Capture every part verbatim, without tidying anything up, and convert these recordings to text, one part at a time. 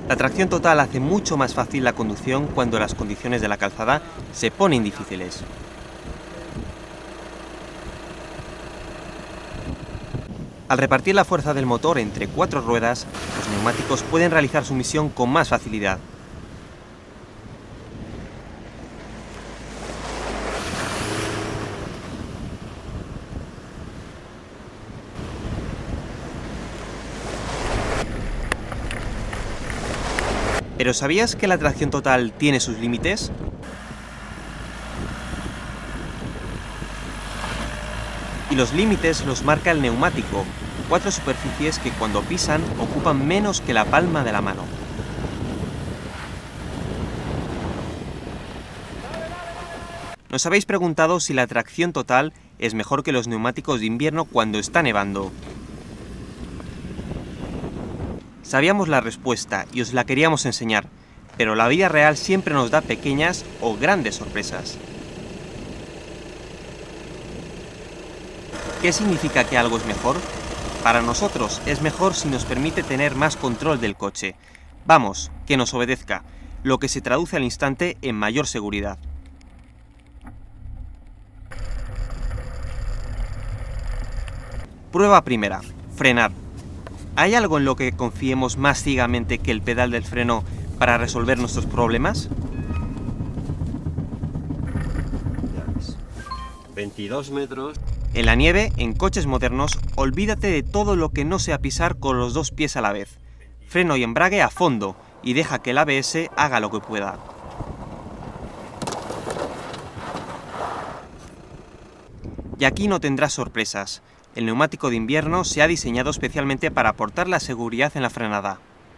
La tracción total hace mucho más fácil la conducción cuando las condiciones de la calzada se ponen difíciles. Al repartir la fuerza del motor entre cuatro ruedas, los neumáticos pueden realizar su misión con más facilidad. ¿Pero sabías que la tracción total tiene sus límites? Y los límites los marca el neumático, cuatro superficies que cuando pisan ocupan menos que la palma de la mano. ¿Nos habéis preguntado si la tracción total es mejor que los neumáticos de invierno cuando está nevando? Sabíamos la respuesta y os la queríamos enseñar, pero la vida real siempre nos da pequeñas o grandes sorpresas. ¿Qué significa que algo es mejor? Para nosotros es mejor si nos permite tener más control del coche. Vamos, que nos obedezca, lo que se traduce al instante en mayor seguridad. Prueba primera, frenar. ¿Hay algo en lo que confiemos más ciegamente que el pedal del freno para resolver nuestros problemas? veintidós metros. En la nieve, en coches modernos, olvídate de todo lo que no sea pisar con los dos pies a la vez. Freno y embrague a fondo y deja que el A B S haga lo que pueda. Y aquí no tendrás sorpresas. El neumático de invierno se ha diseñado especialmente para aportar la seguridad en la frenada.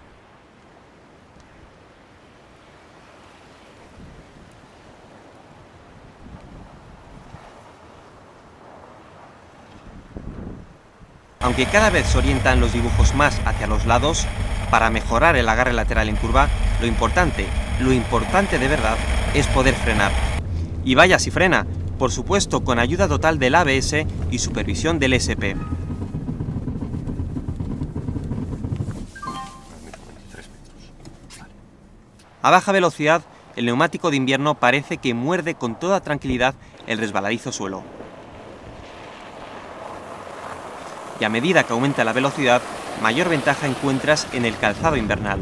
Aunque cada vez se orientan los dibujos más hacia los lados, para mejorar el agarre lateral en curva, lo importante, lo importante de verdad, es poder frenar. Y vaya si frena, por supuesto con ayuda total del A B S y supervisión del S P. A baja velocidad, el neumático de invierno parece que muerde con toda tranquilidad el resbaladizo suelo. Y a medida que aumenta la velocidad, mayor ventaja encuentras en el calzado invernal.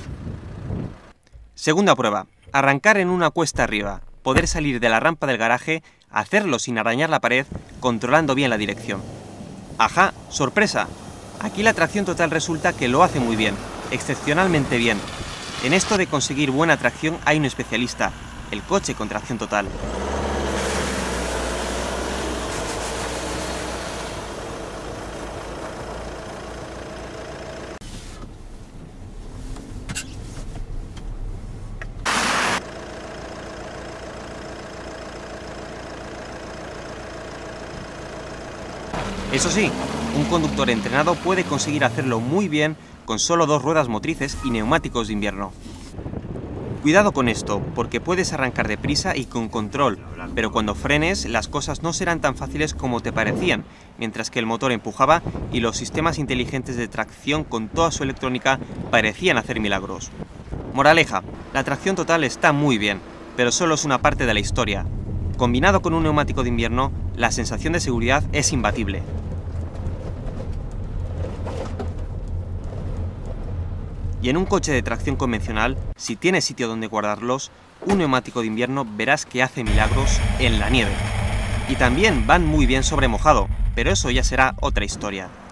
Segunda prueba, arrancar en una cuesta arriba, poder salir de la rampa del garaje, hacerlo sin arañar la pared, controlando bien la dirección. ¡Ajá! ¡Sorpresa! Aquí la tracción total resulta que lo hace muy bien, excepcionalmente bien. En esto de conseguir buena tracción hay un especialista, el coche con tracción total. Eso sí, un conductor entrenado puede conseguir hacerlo muy bien con solo dos ruedas motrices y neumáticos de invierno. Cuidado con esto, porque puedes arrancar deprisa y con control, pero cuando frenes las cosas no serán tan fáciles como te parecían, mientras que el motor empujaba y los sistemas inteligentes de tracción con toda su electrónica parecían hacer milagros. Moraleja, la tracción total está muy bien, pero solo es una parte de la historia. Combinado con un neumático de invierno, la sensación de seguridad es imbatible. Y en un coche de tracción convencional, si tienes sitio donde guardarlos, un neumático de invierno verás que hace milagros en la nieve. Y también van muy bien sobre mojado, pero eso ya será otra historia.